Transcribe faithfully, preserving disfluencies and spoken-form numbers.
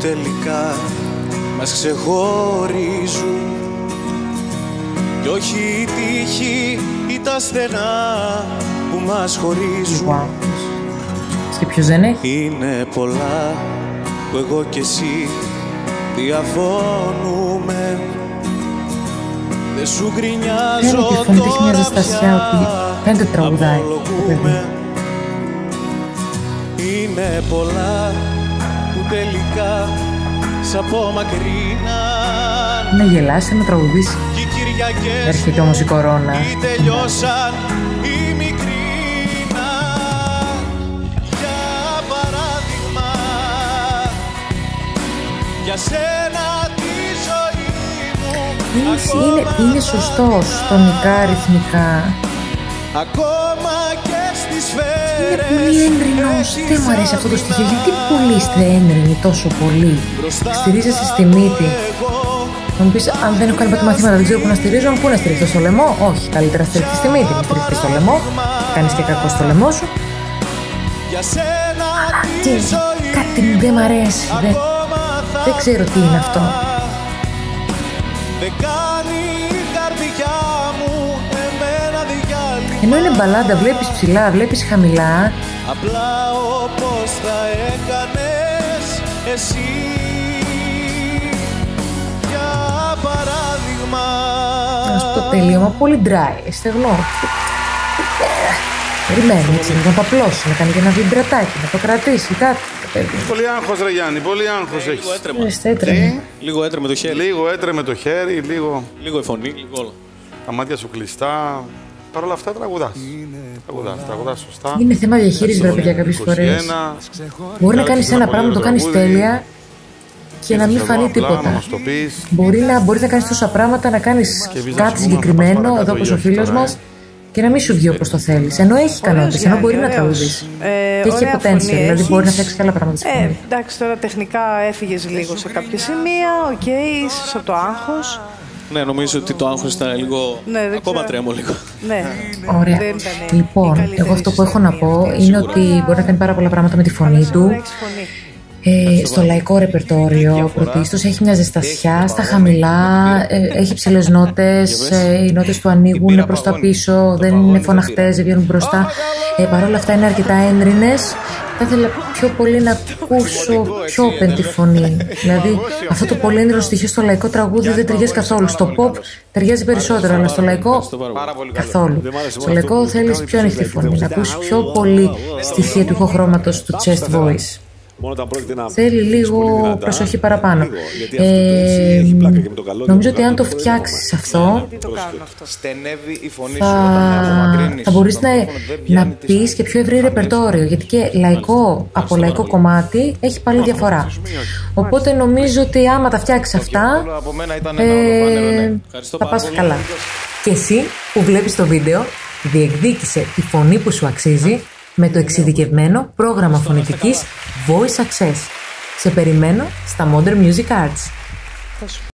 τελικά μας ξεχωρίζουν. Κι όχι η τύχη ή τα στενά που μας χωρίζουν. Και ποιος δεν έχει? Είναι πολλά που εγώ κι εσύ διαφωνούμε. Δεν σου γκρινιάζω τώρα πια, έχει μια ζεστασιά ότι δεν το τραγουδάει. Είναι πολλά που τελικά σ' απομακρύναν. Να γελάσει, να τραγουδήσει. Έρχεται όμως η κορώνα. Τελειώσαν οι μικρήνα. Για παράδειγμα, για σένα τη ζωή μου. Είναι, είναι, είναι σωστός τονικά, ρυθμικά. Ακόμα και στις σφαίρες. Είναι πολύ έντρινος. Δεν μου αρέσει αυτό το στοιχείο. Γιατί πολύ είστε έντρινοι τόσο πολύ? Στηρίζεσαι στη μύτη. Θα μου πεις, αν δεν έχω κάνει ποτέ μαθήματα, δεν ξέρω πού να στηρίζω. Πού να στηριχτώ, στο λαιμό? Όχι, καλύτερα στηριχτεί στη μύτη. Να στηριχτεί στο λαιμό. Κάνεις και κακό στο λαιμό σου. Αλλά τι, κάτι δεν μ' αρέσει. Δεν, δεν ξέρω τι είναι αυτό. Ενώ είναι μπαλάντα, βλέπεις ψηλά, βλέπεις χαμηλά. Απλά όπως θα έκανες εσύ. Για παράδειγμα. Να σου πω τελείωμα, πολύ dry, στεγνό. Περιμένει έτσι, να το απλώσει, να κάνει και ένα βιμπρατάκι, να το κρατήσει, κάτι. Πολύ άγχος ρε Γιάννη, πολύ άγχος έχεις. Έτρεμε. Λίγο έτρεμε το χέρι. Λίγο έτρεμε το χέρι, λίγο... Λίγο η φωνή, λίγο όλα. Τα μάτια σου κλειστά. Παρ' όλα αυτά τραγουδάς. Τραγουδάς, τραγουδάς σωστά. Είναι θέμα διαχείρισης βέβαια για κάποιες φορές. Μπορεί να κάνεις ένα πράγμα, το κάνεις τέλεια και να μην φανεί τίποτα. Μπορεί να, μπορείς να κάνεις τόσα πράγματα, να κάνεις κάτι συγκεκριμένο, εδώ όπως ο φίλος μας, και να μην σου βγει όπως το θέλεις. Ενώ έχει ικανότητες, ενώ μπορεί να τραγουδήσει. Και έχει potential, δηλαδή μπορεί να φτιάξει και άλλα πράγματα στη φωνή. Εντάξει, τώρα τεχνικά έφυγες λίγο σε κάποια σημεία, οκ, ίσως από το άγχος. Ναι, νομίζω ότι το άγχος ήταν λίγο... Ναι, ακόμα τρέμω λίγο. Ναι. Ωραία. Λοιπόν, εγώ αυτό που έχω να πω είναι ότι μπορεί να κάνει πάρα πολλά πράγματα με τη φωνή του. Ε, στο λαϊκό ρεπερτόριο πρωτίστως έχει μια ζεστασιά, στα χαμηλά, ε, έχει ψηλές νότες, ε, οι νότες του ανοίγουν προς τα πίσω, δεν είναι φωναχτές, δεν βγαίνουν μπροστά. Ε, Παρ' όλα αυτά είναι αρκετά έντρινες. Θα ήθελα πιο πολύ να ακούσω πιο open τη φωνή. Δηλαδή αυτό το πολύ έντρινο στοιχείο στο λαϊκό τραγούδι δεν ταιριάζει καθόλου. Στο pop ταιριάζει περισσότερο, αλλά στο λαϊκό καθόλου. Στο λαϊκό θέλεις πιο ανοιχτή φωνή, να ακούσεις πιο πολύ στοιχεία του ηχοχρώματος του chest voice. Θέλει λίγο προσοχή παραπάνω. Ε, νομίζω ότι αν το φτιάξεις αυτό, θα, θα μπορείς να, να πεις και πιο ευρύ ρεπερτόριο, γιατί και λαϊκό από λαϊκό κομμάτι έχει πάλι διαφορά. Οπότε νομίζω ότι άμα τα φτιάξεις αυτά, ε, θα πας καλά. Και εσύ που βλέπεις το βίντεο, διεκδίκησε τη φωνή που σου αξίζει με το εξειδικευμένο πρόγραμμα φωνητικής Voice Access. Σε περιμένω στα Modern Music Arts.